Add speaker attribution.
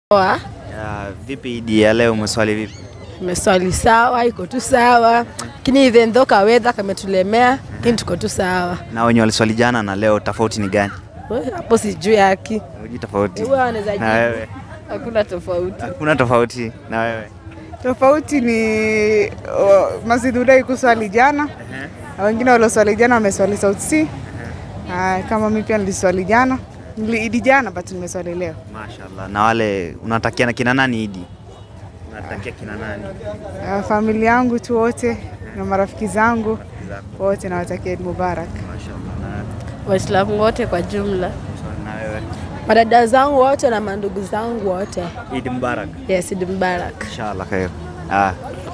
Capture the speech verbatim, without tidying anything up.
Speaker 1: Poa.
Speaker 2: Ya, vipi Idi ya leo umeswali vipi?
Speaker 1: Umeswali sawa, iko tu sawa. Lakini even though ka weather kametulemea, lakini tuko tu sawa.
Speaker 2: Na wenye waliswali jana na leo tofauti ni gani?
Speaker 1: Hapo sijui yaki.
Speaker 2: Uji tofauti.
Speaker 1: Wewe unaweza jibu.
Speaker 2: Na wewe?
Speaker 1: Hakuna tofauti.
Speaker 2: Hakuna tofauti. Na wewe?
Speaker 3: Tofauti ni uh, Masjidudai kuswali jana. Uh-huh. Wengine walioswali jana wameswali South Sea. Uh-huh. Uh, kama mimi pia niliswali jana. Niliidi jana but nimeswali leo.
Speaker 2: Mashaallah. Na wale unatakia na kina nani Idi? Unatakia kina nani?
Speaker 3: Uh, familia yangu tu wote na marafiki zangu wote nawatakia Eid Mubarak.
Speaker 2: Mashaallah.
Speaker 1: Waislamu wote kwa jumla.
Speaker 2: Na wewe?
Speaker 1: Madada zangu wote na mandugu zangu wote.
Speaker 2: Eid Mubarak.
Speaker 1: Yes, Eid Mubarak.
Speaker 2: Inshallah khair. Ah.